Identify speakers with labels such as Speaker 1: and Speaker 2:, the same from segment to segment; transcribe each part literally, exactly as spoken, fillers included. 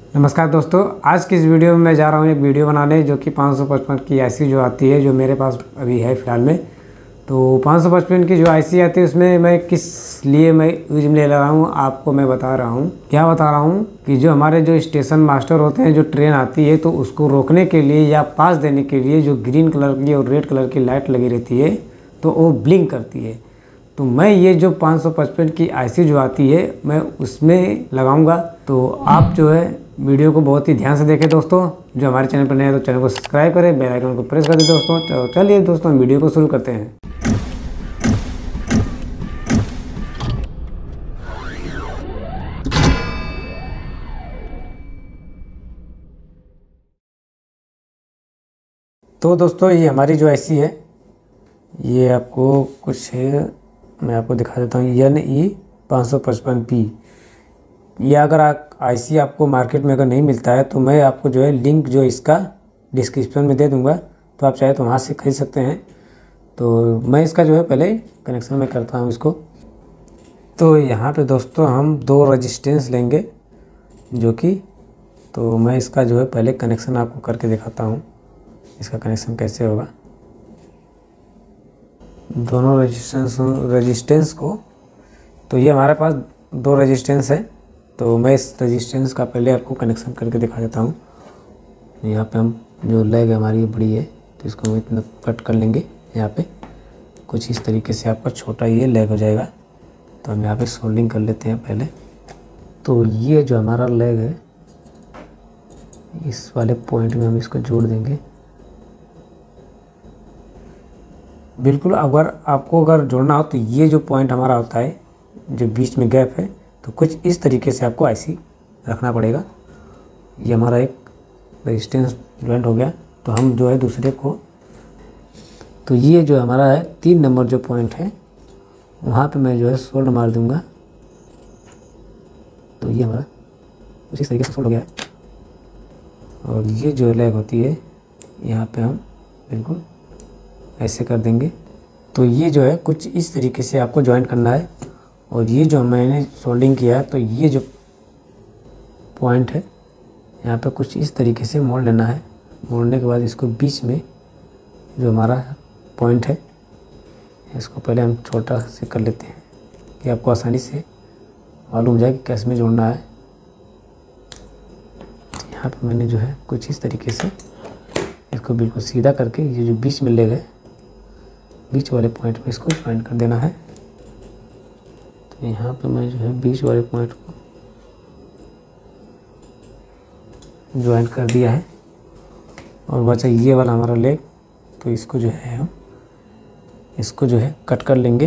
Speaker 1: नमस्कार दोस्तों, आज की इस वीडियो में मैं जा रहा हूँ एक वीडियो बनाने जो कि पाँच सौ पचपन की आईसी जो आती है, जो मेरे पास अभी है फ़िलहाल में। तो पाँच सौ पचपन की जो आईसी आती है उसमें मैं किस लिए मैं यूज में ले रहा हूँ आपको मैं बता रहा हूँ। क्या बता रहा हूँ कि जो हमारे जो स्टेशन मास्टर होते हैं, जो ट्रेन आती है तो उसको रोकने के लिए या पास देने के लिए जो ग्रीन कलर की और रेड कलर की लाइट लगी रहती है तो वो ब्लिंक करती है। तो मैं ये जो पाँच सौ पचपन की आईसी जो आती है मैं उसमें लगाऊंगा। तो आप जो है वीडियो को बहुत ही ध्यान से देखें दोस्तों। जो हमारे चैनल पर नए हैं तो चैनल को सब्सक्राइब करें, बेल आइकन को प्रेस कर दें दोस्तों। तो चलिए दोस्तों वीडियो को शुरू करते हैं। तो दोस्तों ये हमारी जो आईसी है ये आपको कुछ है, मैं आपको दिखा देता हूँ। एन ई पाँच सौ पचपन पी। ये अगर आप आईसी आपको मार्केट में अगर नहीं मिलता है तो मैं आपको जो है लिंक जो इसका डिस्क्रिप्शन में दे दूंगा, तो आप चाहे तो वहाँ से खरीद सकते हैं। तो मैं इसका जो है पहले कनेक्शन में करता हूँ इसको। तो यहाँ पे दोस्तों हम दो रेजिस्टेंस लेंगे जो कि, तो मैं इसका जो है पहले कनेक्शन आपको करके दिखाता हूँ इसका कनेक्शन कैसे होगा। दोनों रेजिस्टेंस रेजिस्टेंस को, तो ये हमारे पास दो रेजिस्टेंस है, तो मैं इस रेजिस्टेंस का पहले आपको कनेक्शन करके दिखा देता हूँ। यहाँ पे हम जो लेग हमारी बड़ी है तो इसको हम इतना कट कर लेंगे। यहाँ पे कुछ इस तरीके से आपका छोटा ये लेग हो जाएगा। तो हम यहाँ पे सोल्डिंग कर लेते हैं पहले। तो ये जो हमारा लेग है इस वाले पॉइंट में हम इसको जोड़ देंगे बिल्कुल। अगर आपको अगर जोड़ना हो तो ये जो पॉइंट हमारा होता है जो बीच में गैप है, तो कुछ इस तरीके से आपको आईसी रखना पड़ेगा। ये हमारा एक रेजिस्टेंस ज्वाइंट हो गया। तो हम जो है दूसरे को, तो ये जो हमारा है तीन नंबर जो पॉइंट है वहाँ पे मैं जो है सोल्ड मार दूंगा। तो ये हमारा उसी तरीके से सोल्ड हो गया है। और ये जो लेग होती है यहाँ पे हम बिल्कुल ऐसे कर देंगे। तो ये जो है कुछ इस तरीके से आपको ज्वाइंट करना है। और ये जो मैंने सोल्डिंग किया है तो ये जो पॉइंट है यहाँ पे कुछ इस तरीके से मोड़ लेना है। मोड़ने के बाद इसको बीच में जो हमारा पॉइंट है इसको पहले हम छोटा से कर लेते हैं कि आपको आसानी से मालूम हो जाए कि कैसे में जोड़ना है। यहाँ पे मैंने जो है कुछ इस तरीके से इसको बिल्कुल सीधा करके ये जो बीच में ले गए, बीच वाले पॉइंट पे इसको ज्वाइंट कर देना है। तो यहाँ पे मैं जो है बीच वाले पॉइंट को ज्वाइंट कर दिया है। और बचा ये वाला हमारा लेग, तो इसको जो है हम इसको जो है कट कर लेंगे।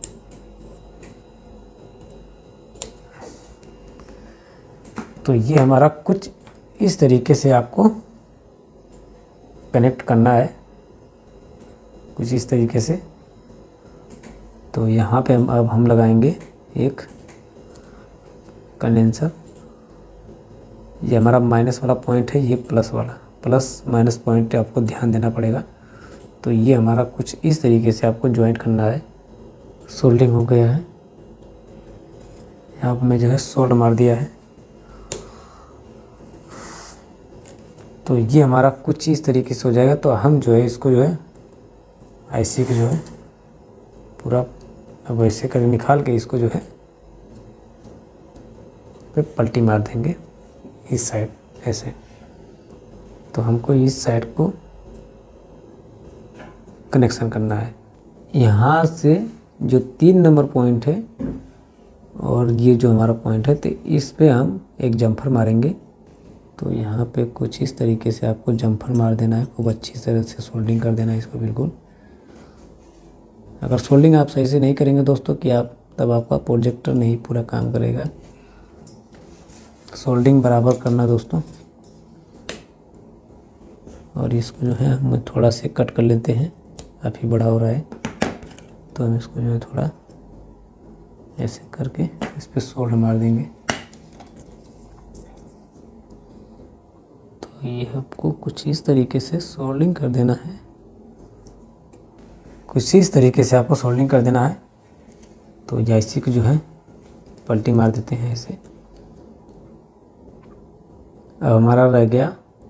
Speaker 1: तो ये हमारा कुछ इस तरीके से आपको कनेक्ट करना है, कुछ इस तरीके से। तो यहाँ पे हम अब हम लगाएंगे एक कंडेंसर। ये हमारा माइनस वाला पॉइंट है, ये प्लस वाला, प्लस माइनस पॉइंट आपको ध्यान देना पड़ेगा। तो ये हमारा कुछ इस तरीके से आपको ज्वाइंट करना है। सोल्डिंग हो गया है, यहाँ पर मैं जो है सोल्ड मार दिया है। तो ये हमारा कुछ इस तरीके से हो जाएगा। तो हम जो है इसको जो है आईसी को जो है पूरा अब ऐसे कर निकाल के इसको जो है पे पलटी मार देंगे इस साइड ऐसे। तो हमको इस साइड को कनेक्शन करना है। यहाँ से जो तीन नंबर पॉइंट है और ये जो हमारा पॉइंट है, तो इस पे हम एक जम्फर मारेंगे। तो यहाँ पे कुछ इस तरीके से आपको जम्फर मार देना है, खूब अच्छी तरह से सोल्डिंग कर देना है इसको बिल्कुल। अगर सोल्डिंग आप सही से नहीं करेंगे दोस्तों कि आप तब आपका प्रोजेक्टर नहीं पूरा काम करेगा। सोल्डिंग बराबर करना दोस्तों। और इसको जो है हम थोड़ा से कट कर लेते हैं, काफ़ी बड़ा हो रहा है। तो हम इसको जो है थोड़ा ऐसे करके इस पर सोल्ड मार देंगे। तो ये आपको कुछ इस तरीके से सोल्डिंग कर देना है, कुछ इस तरीके से आपको सोल्डिंग कर देना है। तो आईसी को जो है पलटी मार देते हैं ऐसे। अब हमारा रह गया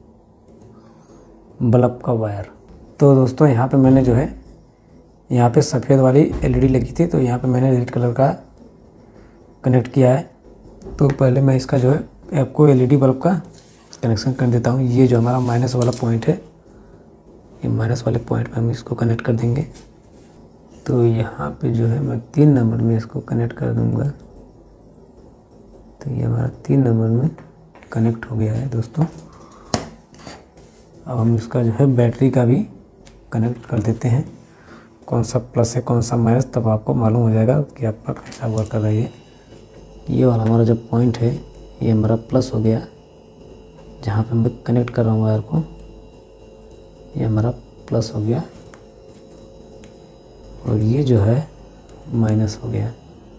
Speaker 1: बल्ब का वायर। तो दोस्तों यहाँ पे मैंने जो है यहाँ पे सफ़ेद वाली एलईडी लगी थी, तो यहाँ पे मैंने रेड कलर का कनेक्ट किया है। तो पहले मैं इसका जो है आपको एलईडी बल्ब का कनेक्शन कर देता हूँ। ये जो हमारा माइनस वाला पॉइंट है, ये माइनस वाले पॉइंट पे हम इसको कनेक्ट कर देंगे। तो यहाँ पे जो है मैं तीन नंबर में इसको कनेक्ट कर दूँगा। तो ये हमारा तीन नंबर में कनेक्ट हो गया है दोस्तों। अब हम इसका जो है बैटरी का भी कनेक्ट कर देते हैं, कौन सा प्लस है कौन सा माइनस, तब आपको मालूम हो जाएगा कि आपका कैसा वर्क कर रहा है। ये वाला हमारा जो पॉइंट है ये हमारा प्लस हो गया, जहाँ पे मैं कनेक्ट कर रहा हूँ वायर को, ये हमारा प्लस हो गया। और ये जो है माइनस हो गया,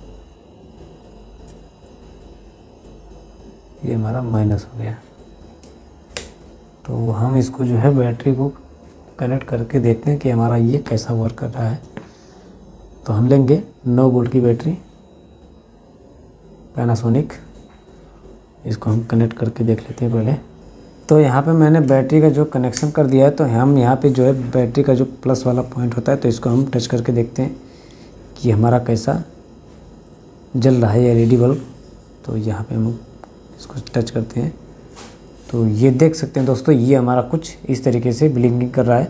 Speaker 1: ये हमारा माइनस हो गया। तो हम इसको जो है बैटरी को कनेक्ट करके देखते हैं कि हमारा ये कैसा वर्क कर रहा है। तो हम लेंगे नौ वोल्ट की बैटरी पैनासोनिक, इसको हम कनेक्ट करके देख लेते हैं पहले। तो यहाँ पे मैंने बैटरी का जो कनेक्शन कर दिया है, तो हम यहाँ पे जो है बैटरी का जो प्लस वाला पॉइंट होता है, तो इसको हम टच करके देखते हैं कि हमारा कैसा जल रहा है एलईडी बल्ब। तो यहाँ पे हम इसको टच करते हैं तो ये देख सकते हैं दोस्तों, ये हमारा कुछ इस तरीके से ब्लिंकिंग कर रहा है।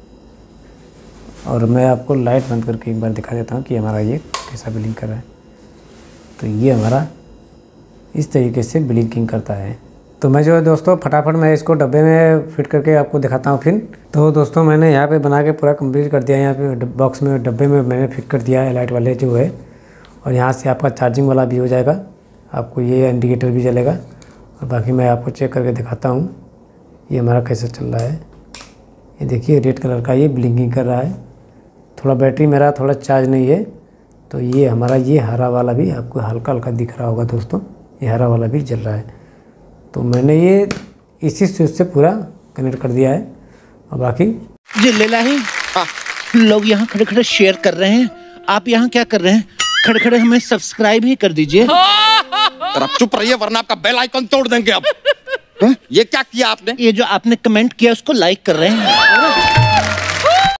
Speaker 1: और मैं आपको लाइट बंद करके एक बार दिखा देता हूँ कि हमारा ये कैसा ब्लिंक कर रहा है। तो ये हमारा इस तरीके से ब्लिंकिंग करता है। तो मैं जो है दोस्तों फटाफट मैं इसको डब्बे में फिट करके आपको दिखाता हूँ फिर। तो दोस्तों मैंने यहाँ पे बना के पूरा कंप्लीट कर दिया है। यहाँ पे बॉक्स में डब्बे में मैंने फिट कर दिया है लाइट वाले जो है, और यहाँ से आपका चार्जिंग वाला भी हो जाएगा, आपको ये इंडिकेटर भी जलेगा। और बाकी मैं आपको चेक करके दिखाता हूँ ये हमारा कैसे चल रहा है। ये देखिए रेड कलर का ये ब्लिंकिंग कर रहा है। थोड़ा बैटरी मेरा थोड़ा चार्ज नहीं है, तो ये हमारा ये हरा वाला भी आपको हल्का हल्का दिख रहा होगा दोस्तों, ये हरा वाला भी जल रहा है। तो मैंने ये इसी स्विच से पूरा कनेक्ट कर दिया है। और बाकी
Speaker 2: ये ले ला ही लोग यहाँ खड़े खड़े शेयर कर रहे हैं, आप यहाँ क्या कर रहे हैं? खड़े खड़े हमें सब्सक्राइब ही कर दीजिए।
Speaker 3: आप चुप रहिए वरना आपका बेल आइकन तोड़ देंगे अब। ये क्या किया आपने?
Speaker 2: ये जो आपने कमेंट किया उसको लाइक कर रहे हैं।